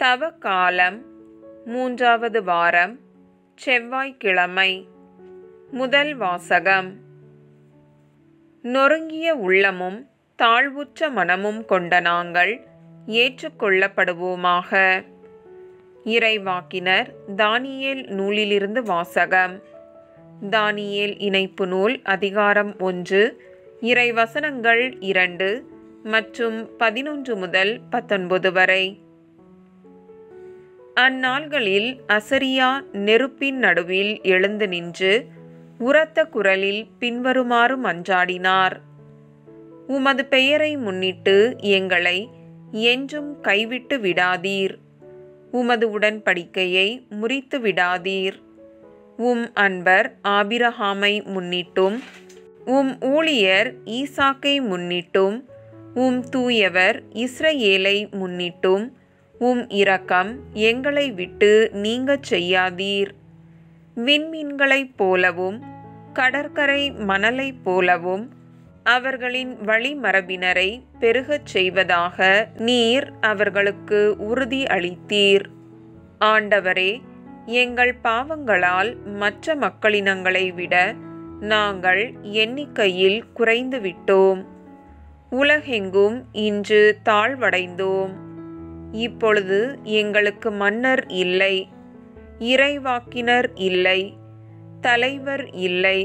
தவ காலம் 3வது வாரம், செவ்வாய்க்கிழமை. முதல் வாசகம். நொறுங்கிய உள்ளமும் தாழ்வுற்ற மனமும் கொண்ட நாங்கள் ஏற்றுக்கொள்ளப்படுவோமாக. இறைவாக்கினர் தானியேல் நூலிலிருந்து வாசகம். தானியேல் இணைப்பு நூல் அதிகாரம் 1, இறைவசனங்கள் 2 மற்றும் 11 முதல் 19 வரை. அந்நாள்களில் அசரியா நெருப்பின் நடுவில் எழுந்து நின்று உரத்த குரலில் பின்வருமாறு மன்றாடினார்: உமது பெயரை முன்னிட்டு எங்களை என்றும் கைவிட்டு விடாதீர். உமது உடன்படிக்கையை முறித்து விடாதீர். உம் அன்பர் ஆபிரகாமை முன்னிட்டும், உம் ஊழியர் ஈசாக்கை முன்னிட்டும், உம் தூயவர் இஸ்ரவேலை முன்னிட்டும் உம் இரக்கம் எங்களை விட்டு நீங்கச் செய்யாதீர். விண்மீன்களைப் போலவும் கடற்கரை மணலைப் போலவும் அவர்களின் வழிமரபினரை பெருகச் செய்வதாக நீர் அவர்களுக்கு உறுதி அளித்தீர். ஆண்டவரே, எங்கள் பாவங்களால் மற்ற மக்களினங்களை விட நாங்கள் எண்ணிக்கையில் குறைந்துவிட்டோம். உலகெங்கும் இன்று தாழ்வடைந்தோம். இப்பொழுது எங்களுக்கு மன்னர் இல்லை, இறைவாக்கினர் இல்லை, தலைவர் இல்லை,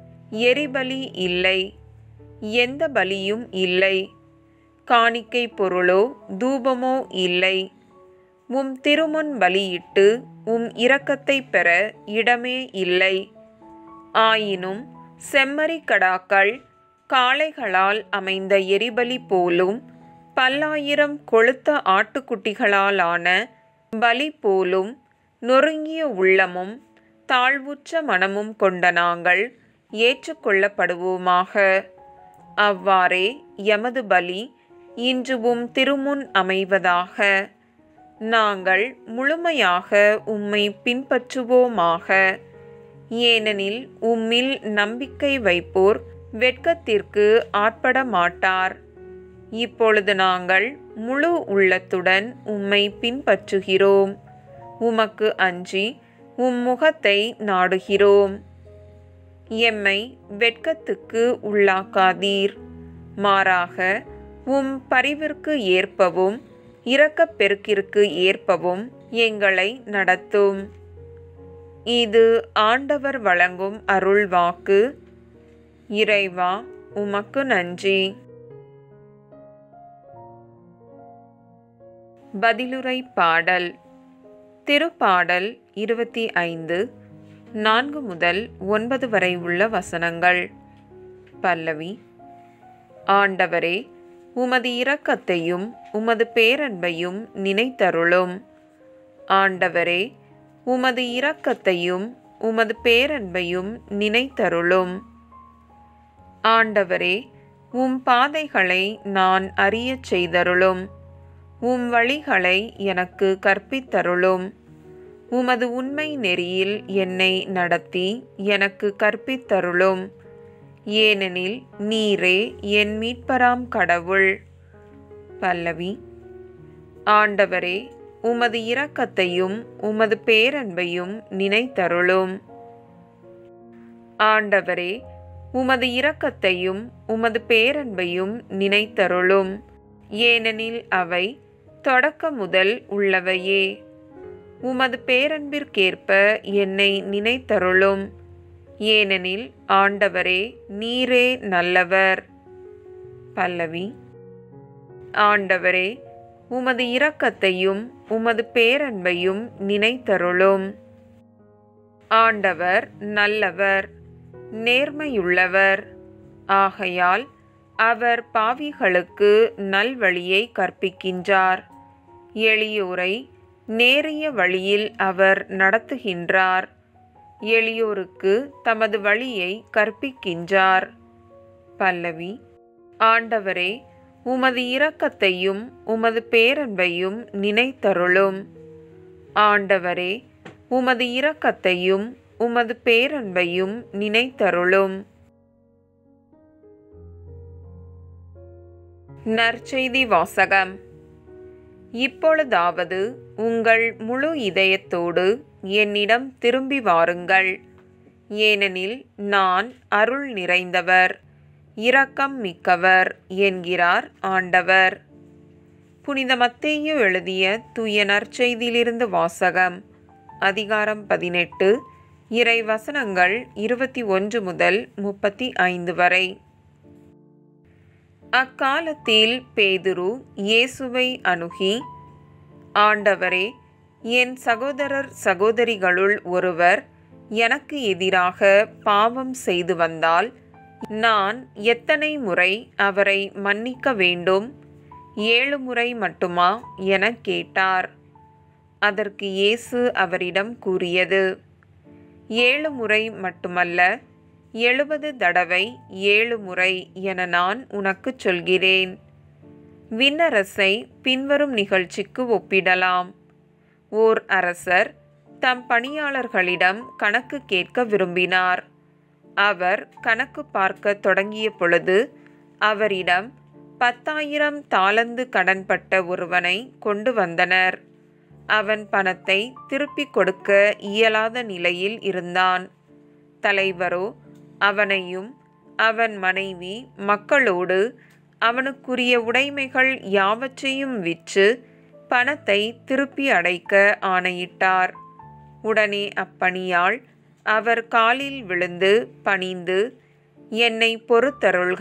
எரிபலி இல்லை, எந்த பலியும் இல்லை, காணிக்கை பொருளோ தூபமோ இல்லை. உம் திருமுன் பலியிட்டு உம் இரக்கத்தை பெற இடமே இல்லை. ஆயினும் செம்மறிக்கடாக்கள் காளைகளால் அமைந்த எரிபலி போலும் பல்லாயிரம் கொழுத்த ஆட்டுக்குட்டிகளாலான பலி போலும் நொறுங்கிய உள்ளமும் தாழ்வுற்ற மனமும் கொண்ட நாங்கள் ஏற்றுக்கொள்ளப்படுவோமாக. அவ்வாறே எமது பலி இன்று உம் திருமுன் அமைவதாக. நாங்கள் முழுமையாக உம்மை பின்பற்றுவோமாக. ஏனெனில் உம்மில் நம்பிக்கை வைப்போர் வெட்கத்திற்கு ஆட்பட மாட்டார். இப்பொழுது நாங்கள் முழு உள்ளத்துடன் உம்மை பின்பற்றுகிறோம். உமக்கு அஞ்சி உம் முகத்தை நாடுகிறோம். எம்மை வெட்கத்துக்கு உள்ளாக்காதீர். மாறாக உம் பரிவிற்கு ஏற்பவும் இரக்கப்பெருக்கிற்கு ஏற்பவும் எங்களை நடத்தும். இது ஆண்டவர் வழங்கும் அருள்வாக்கு. இறைவா, உமக்கு நன்றி. பதிலுரை பாடல். திருப்பாடல் 25, 4 முதல் 9 வரை உள்ள வசனங்கள். பல்லவி. ஆண்டவரே, உமது இரக்கத்தையும் உமது பேரன்பையும் நினைத்தருளும். ஆண்டவரே, உமது இரக்கத்தையும் உமது பேரன்பையும் நினைத்தருளும். ஆண்டவரே, உம் பாதைகளை நான் அறியச் செய்தருளும். உம் வழிகளை எனக்கு கற்பித்தருளும். உமது உண்மை நெறியில் என்னை நடத்தி எனக்கு கற்பித்தருளும். ஏனெனில் நீரே என் மீட்பராம் கடவுள். பல்லவி. ஆண்டவரே, உமது இரக்கத்தையும் உமது பேரன்பையும் நினைத்தருளும். ஆண்டவரே, உமது இரக்கத்தையும் உமது பேரன்பையும் நினைத்தருளும். ஏனெனில் அவை தொடக்க முதல் உள்ளவையே. உமது பேரன்பிற்கேற்ப என்னை நினைத்தருளும். ஏனெனில் ஆண்டவரே, நீரே நல்லவர். பல்லவி. ஆண்டவரே, உமது இரக்கத்தையும் உமது பேரன்பையும் நினைத்தருளும். ஆண்டவர் நல்லவர், நேர்மையுள்ளவர். ஆகையால் அவர் பாவிகளுக்கு நல்வழியை கற்பிக்கின்றார். எளியோரை நேரிய வழியில் அவர் நடத்துகின்றார். எளியோருக்கு தமது வழியை கற்பிக்கின்றார். பல்லவி. ஆண்டவரே, உமது இரக்கத்தையும் உமது பேரன்பையும் நினைத்தருளும். ஆண்டவரே, உமது இரக்கத்தையும் உமது பேரன்பையும் நினைத்தருளும். நற்செய்தி வாசகம். இப்பொழுதாவது உங்கள் முழு இதயத்தோடு என்னிடம் திரும்பி வாருங்கள். ஏனெனில் நான் அருள் நிறைந்தவர், இரக்கம் மிக்கவர் என்கிறார் ஆண்டவர். புனித மத்தேயு எழுதிய தூய நற்செய்தியிலிருந்து வாசகம். அதிகாரம் 18, இறை வசனங்கள் 21 முதல் 35 வரை. அக்காலத்தில் பேதுரு இயேசுவை அணுகி, ஆண்டவரே, என் சகோதரர் சகோதரிகளுள் ஒருவர் எனக்கு எதிராக பாவம் செய்து வந்தால் நான் எத்தனை முறை அவரை மன்னிக்க வேண்டும்? 7 முறை மட்டுமா எனக் கேட்டார். அதற்கு இயேசு அவரிடம் கூறியது, 7 முறை மட்டுமல்ல, 70 தடவை 7 முறை என நான் உனக்குச் சொல்கிறேன். விண்ணரசை பின்வரும் நிகழ்ச்சிக்கு ஒப்பிடலாம். ஓர் அரசர் தம் பணியாளர்களிடம் கணக்கு கேட்க விரும்பினார். அவர் கணக்கு பார்க்க தொடங்கிய பொழுது அவரிடம் 10,000 தாலந்து கடன்பட்ட ஒருவனை கொண்டு வந்தனர். அவன் பணத்தை திருப்பிக் கொடுக்க இயலாத நிலையில் இருந்தான். தலைவரோ அவனையும் அவன் மனைவி மக்களோடு அவனுக்குரிய உடைமைகள் யாவற்றையும் விற்று பணத்தை திருப்பி அடைக்க ஆணையிட்டார். உடனே அப்பணியாள் அவர் காலில் விழுந்து பணிந்து, என்னை பொறுத்தருள்க,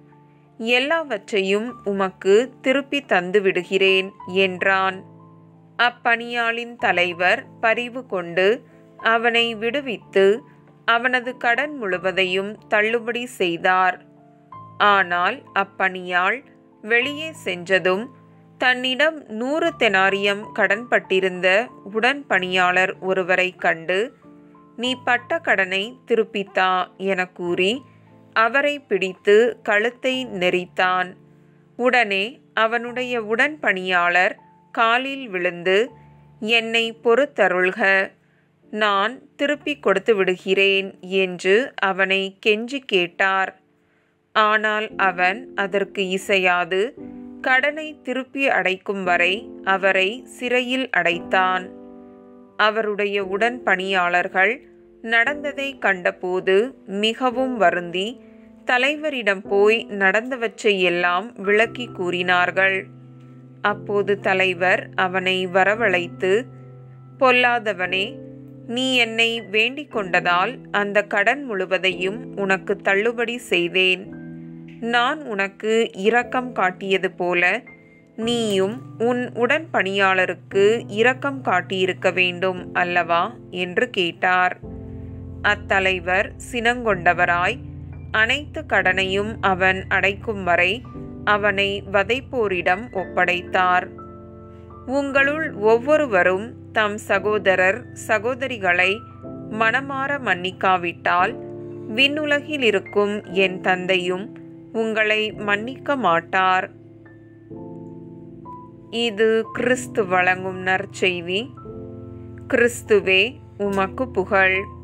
எல்லாவற்றையும் உமக்கு திருப்பி தந்து விடுகிறேன் என்றான். அப்பணியாளின் தலைவர் பரிவு கொண்டு அவனை விடுவித்து அவனது கடன் முழுவதையும் தள்ளுபடி செய்தார். ஆனால் அப்பணியாள் வெளியே சென்றதும் தன்னிடம் 100 தெனாரியம் கடன்பட்டிருந்த உடன் பணியாளர் ஒருவரை கண்டு, நீ பட்ட கடனை திருப்பித்தா என கூறி அவரை பிடித்து கழுத்தை நெரித்தான். உடனே அவனுடைய உடன் பணியாளர் காலில் விழுந்து, என்னை பொறுத்தருள்க, நான் திருப்பிக் கொடுத்து விடுகிறேன் என்று அவனை கெஞ்சி கேட்டார். ஆனால் அவன் அதற்கு இசையாது கடனை திருப்பி அடைக்கும் வரை அவரை சிறையில் அடைத்தான். அவருடைய உடன் பணியாளர்கள் நடந்ததை கண்டபோது மிகவும் வருந்தி தலைவரிடம் போய் நடந்தவற்றையெல்லாம் விளக்கி கூறினார்கள். அப்போது தலைவர் அவனை வரவழைத்து, பொல்லாதவனே, நீ என்னை வேண்டிக் கொண்டதால் அந்த கடன் முழுவதையும் உனக்கு தள்ளுபடி செய்தேன். நான் உனக்கு இரக்கம் காட்டியது போல நீயும் உன் உடன் பணியாளருக்கு இரக்கம் காட்டியிருக்க வேண்டும் அல்லவா என்று கேட்டார். அத்தலைவர் சினங்கொண்டவராய் அனைத்து கடனையும் அவன் அடைக்கும் வரை அவனை வதைப்போரிடம் ஒப்படைத்தார். உங்களுள் ஒவ்வொருவரும் தம் சகோதரர் சகோதரிகளை மனமார மன்னிக்காவிட்டால் விண்ணுலகில் இருக்கும் என் தந்தையும் உங்களை மன்னிக்க மாட்டார். இது கிறிஸ்து வழங்கும் நற்செய்தி. கிறிஸ்துவே உமக்கு புகழ்.